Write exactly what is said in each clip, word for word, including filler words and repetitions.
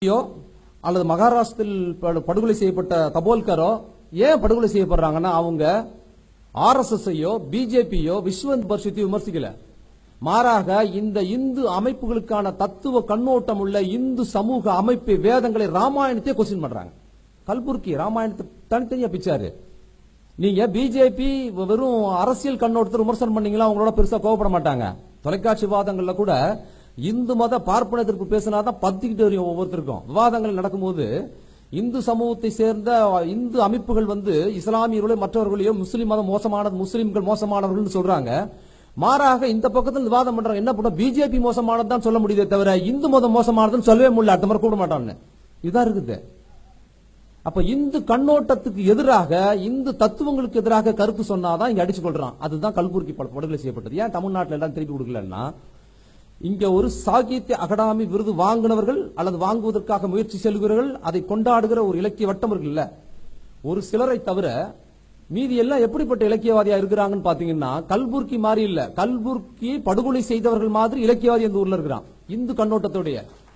அல்லது மகாராஷ்டிரத்தில் படுகொலை செய்யப்பட்ட தபோல்கரோ ஏன் படுகொலை செய்யப்படுறாங்கன்னா அவங்க ஆர்எஸ்எஸ் ஐயோ பிஜேபியோ விஸ்வ இந்து பரிஷத்தையோ விமர்சிக்கல. மாறாக இந்த இந்து அமைப்புகளுக்கான தத்துவ கண்ணோட்டம் உள்ள இந்து சமூக அமைப்பு வேதங்களை ராமாயணத்தை கொஸ்டின் பண்றாங்க. கல்புர்கி ராமாயணத்தை தனித்தனியா பிச்சாரு. நீங்க பிஜேபி வெறும் அரசியல் கண்ணோட்டத்தை விமர்சனம் பண்ணீங்களா அவங்களோட பெருசா கோவப்பட மாட்டாங்க. தொலைக்காட்சி விவாதங்கள்ல கூட இந்து மத பார்ப்பன எதிர்ப்பு பேசினாதான் பத்திக்கிட்டு வரையும் ஒவ்வொருத்தருக்கும். விவாதங்கள் நடக்கும்போது இந்து சமூகத்தை சேர்ந்த இந்து அமைப்புகள் வந்து இஸ்லாமியர்களோ மற்றவர்களையோ முஸ்லீம் மதம் மோசமானது, முஸ்லீம்கள் மோசமானவர்கள் சொல்றாங்க. மாறாக இந்த பக்கத்தில் விவாதம் பண்றாங்க. என்ன பண்ண பிஜேபி மோசமானது தான் சொல்ல முடியுதே தவிர இந்து மதம் மோசமானதுன்னு சொல்லவே முடியல. அடுத்த முறை கூட மாட்டான்னு இதுதான் இருக்குது. அப்ப இந்து கண்ணோட்டத்துக்கு எதிராக இந்து தத்துவங்களுக்கு எதிராக கருத்து சொன்னாதான் இங்க அடிச்சு கொள்றான். அதுதான் கல்புர்கி படுகொலை செய்யப்பட்டது. ஏன் தமிழ்நாட்டில் எல்லாம் திருப்பி கொடுக்கலன்னா இங்க ஒரு சாகித்ய அகாடமி விருது வாங்கினவர்கள் அல்லது வாங்குவதற்காக முயற்சி செல்கிறவர்கள் அதை கொண்டாடுகிற ஒரு இலக்கிய வட்டம் இருக்குல்ல, ஒரு சிலரை தவிர மீதி எல்லாம் எப்படிப்பட்ட இலக்கியவாதியா இருக்கிறாங்கன்னு பாத்தீங்கன்னா கல்புர்கி மாதிரி இல்ல. கல்புர்கி படுகொலை செய்தவர்கள் மாதிரி இலக்கியவாதி இந்த ஊர்ல இருக்கிறான். இந்து கண்ணோட்டத்தோடைய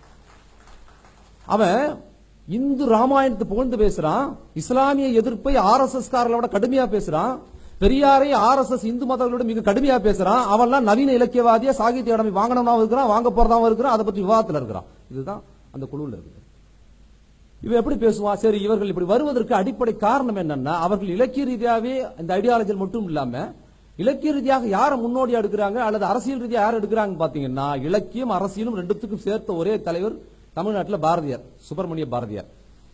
அவன் இந்து ராமாயணத்தை புகழ்ந்து பேசுறான். இஸ்லாமிய எதிர்ப்பை ஆர் எஸ் எஸ் காரர்களோட கடுமையா பேசுறான். பெரியாரை ஆர் எஸ் எஸ் இந்து மதங்களோட மிக கடுமையா பேசுறான். அவெல்லாம் நவீன இலக்கியவாதியா சாகித்ய அகாடமி வாங்கணும் இருக்கிறான், வாங்க போறதாவும் இருக்கிறான். அதை பற்றி விவாதத்தில் இருக்கிறான். இதுதான் அந்த குழுவில் இருக்குது. இவன் எப்படி பேசுவான்? சரி, இவர்கள் இப்படி வருவதற்கு அடிப்படை காரணம் என்னன்னா அவர்கள் இலக்கிய ரீதியாவே இந்த ஐடியாலஜி மட்டும் இல்லாம இலக்கிய ரீதியாக யாரை முன்னோடியா எடுக்கிறாங்க அல்லது அரசியல் ரீதியா யார் எடுக்கிறாங்க பாத்தீங்கன்னா இலக்கியம் அரசியலும் ரெண்டுத்துக்கும் சேர்த்த ஒரே தலைவர் தமிழ்நாட்டில் பாரதியார், சுப்பிரமணிய பாரதியார்.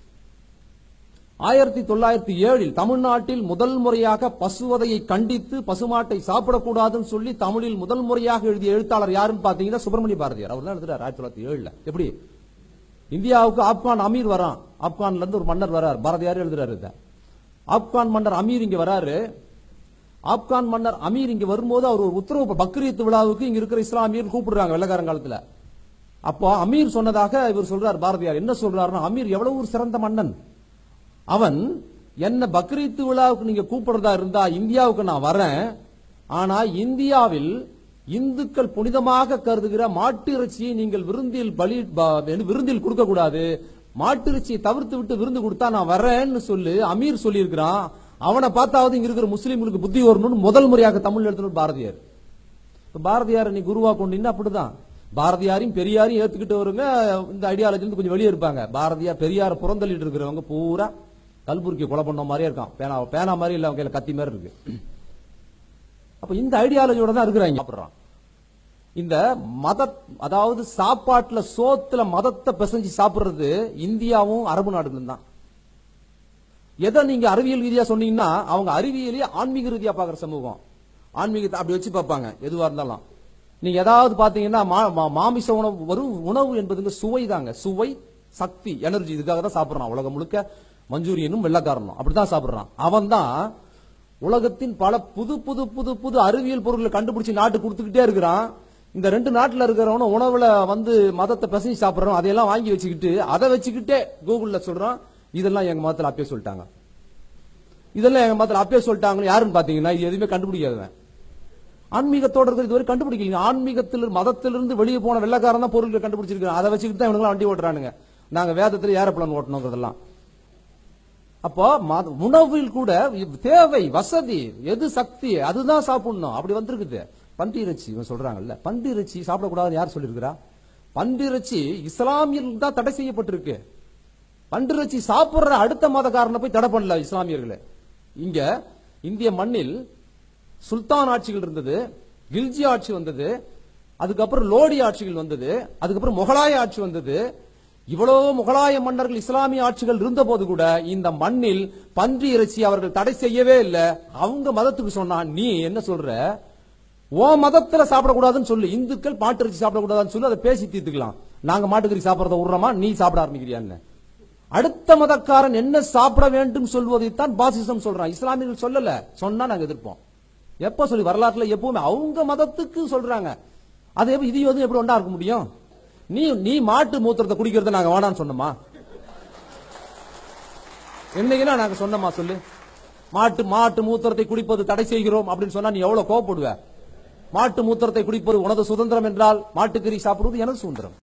ஆயிரத்தி தொள்ளாயிரத்தி ஏழில் தமிழ்நாட்டில் முதல் முறையாக பசுவதையை கண்டித்து பசுமாட்டை சாப்பிடக்கூடாதுன்னு சொல்லி தமிழில் முதல் முறையாக எழுதிய எழுத்தாளர் யாருன்னு பாத்தீங்கன்னா சுப்பிரமணிய பாரதியார். அவர் தான் எழுதுறாரு ஆயிரத்தி தொள்ளாயிரத்தி ஏழுல. எப்படி இந்தியாவுக்கு ஆப்கான் அமீர் வரான், ஆப்கான்ல இருந்து ஒரு மன்னர் வரார், பாரதியார் எழுதுறாரு. ஆப்கான் மன்னர் அமீர் இங்க வராரு. ஆப்கான் மன்னர் அமீர் இங்க வரும்போது அவர் ஒரு உத்தரவு பக்ரீத் விழாவுக்கு இங்க இருக்கிற இஸ்லாமியர் கூப்பிடுறாங்க வெள்ளக்காரங்காலத்துல. அப்போ அமீர் சொன்னதாக இவர் சொல்றார் பாரதியார். என்ன சொல்றாருன்னா அமீர் எவ்வளவு ஒரு சிறந்த மன்னன், அவன் என்ன பக்ரீத் விழாவுக்கு நீங்க கூப்பிடுறதா இருந்தா இந்தியாவுக்கு நான் வரேன். ஆனா இந்தியாவில் இந்துக்கள் புனிதமாக கருதுகிற மாட்டு இறைச்சியை நீங்கள் விருந்தில் பலி விருந்தில் கொடுக்க கூடாது, மாட்டு இறைச்சியை தவிர்த்து விட்டு விருந்து கொடுத்தா நான் வரேன்னு சொல்லி அமீர் சொல்லி இருக்கிறான். அவனை பார்த்தாவது இங்க இருக்கிற முஸ்லீம்களுக்கு புத்தி வரணும்னு முதல் முறையாக தமிழ் எழுதின பாரதியார். பாரதியார் நீ குருவா கொண்டீங்கன்னா அப்படிதான். பாரதியாரையும் பெரியாரையும் ஏத்துக்கிட்டு வருங்க இந்த ஐடியாலஜி கொஞ்சம் வெளியே இருப்பாங்க. பாரதியார் பெரியார புறந்தள்ளிட்டு இருக்கிறவங்க பூரா கல்புர்கி கொலை பண்ண மாதிரியே இருக்கான். பேனா பேனா மாதிரி இல்ல, அவங்க கத்தி மாதிரி இருக்கு. அப்ப இந்த ஐடியாலஜியோட தான் இருக்கிறாங்க. இந்த மத அதாவது சாப்பாட்டுல சோத்துல மதத்தை பிசைஞ்சு சாப்பிடுறது இந்தியாவும் அரபு நாடுகளும் தான். எதை நீங்க அறிவியல் ரீதியா சொன்னீங்கன்னா அவங்க அறிவியலே ஆன்மீக ரீதியா பாக்குற சமூகம். ஆன்மீகத்தை அப்படி வச்சு பார்ப்பாங்க எதுவா இருந்தாலும். நீங்க ஏதாவது பாத்தீங்கன்னா மாமிச உணவு வரும் உணவு என்பது சுவை தாங்க, சுவை சக்தி எனர்ஜி, இதுக்காக தான் சாப்பிடுறான். உலகம் முழுக்க மஞ்சூரியனும் வெள்ளக்காரனும் அப்படித்தான் சாப்பிடுறான். அவன் தான் உலகத்தின் பல புது புது புது புது அறிவியல் பொருட்களை கண்டுபிடிச்சு நாட்டு கொடுத்துக்கிட்டே இருக்கிறான். இந்த ரெண்டு நாட்டுல இருக்கிறவன உணவுல வந்து மதத்தை பிசைஞ்சு சாப்பிடுறோம், அதையெல்லாம் வாங்கி வச்சுக்கிட்டு அதை வச்சுக்கிட்டே கூகுள்ல சொல்றான் இதெல்லாம் எங்க மதத்துல அப்பயே சொல்லிட்டாங்க, இதெல்லாம் எங்க மதத்துல அப்பயே சொல்லிட்டாங்க. யாருன்னு பாத்தீங்கன்னா இது எதுவுமே கண்டுபிடிக்காதவன். ஆன்மீகத்தோட இருக்கிற இதுவரை கண்டுபிடிக்கல. ஆன்மீகத்தில் மதத்திலிருந்து வெளியே போன வெள்ளக்காரன் தான் பொருட்களை கண்டுபிடிச்சிருக்காங்க. அதை வச்சுக்கிட்டு தான் இவங்க வண்டி ஓட்டுறானுங்க. நாங்க வேதத்தில் ஏரோப்ளேன் ஓட்டணும். அப்போ உணவில் கூட தேவை வசதி எது சக்தி அதுதான் சாப்பிடணும். அப்படி வந்திருக்குது. பன்றி இறைச்சி சொல்றாங்கல்ல, பன்றி இறைச்சி சாப்பிடக்கூடாதுன்னு யார் சொல்லியிருக்கிறா? பன்றி இறைச்சி இஸ்லாமியர்கள் தான் தடை செய்யப்பட்டிருக்கு. பன்றி இறைச்சி சாப்பிடுற அடுத்த மதக்காரனை போய் தடை பண்ணல இஸ்லாமியர்களே. இங்க இந்திய மண்ணில் சுல்தான் ஆட்சிகள் இருந்தது, கில்ஜி ஆட்சி வந்தது, அதுக்கப்புறம் லோடி ஆட்சிகள் வந்தது, அதுக்கப்புறம் முகலாய ஆட்சி வந்தது. இவ்வளவு முகலாய மன்னர்கள் இஸ்லாமிய ஆட்சிகள் இருந்த போது கூட இந்த மண்ணில் பன்றி இறைச்சி அவர்கள் தடை செய்யவே இல்லை. அவங்க மதத்துக்கு சொன்னா நீ என்ன சொல்ற, ஓ மதத்துல சாப்பிடக்கூடாதுன்னு சொல்லு, இந்துக்கள் மாட்டு இறைச்சி சாப்பிடக்கூடாதுன்னு சொல்லி அதை பேசி தீர்த்துக்கலாம். நாங்க மாட்டுக்கறி சாப்பிடறத விடுறோமா, நீ சாப்பிட ஆரம்பிக்கிறியான்னு. அடுத்த மதக்காரன் என்ன சாப்பிட வேண்டும் சொல்வதைத்தான் பாசிசம் சொல்றான். இஸ்லாமியர்கள் சொல்லல, சொன்னா நாங்க எதிர்ப்போம். எப்ப சொல்லி வரலாற்றுல எப்பவுமே அவங்க மதத்துக்கு சொல்றாங்க. அது இது எப்படி ஒன்றா இருக்க முடியும்? நீ நீ மாட்டு மூத்திரத்தை குடிக்கிறத நாங்க வேணான்னு சொன்னோமா? என்னைக்குன்னா நாங்க சொன்னோமா சொல்லு? மாட்டு மாட்டு மூத்திரத்தை குடிப்பது தடை செய்கிறோம் அப்படின்னு சொன்னா நீ எவ்வளவு கோவப்படுவ? மாட்டு மூத்திரத்தை குடிப்பது உனது சுதந்திரம் என்றால் மாட்டுக்கறி சாப்பிடுவது எனது சுதந்திரம்.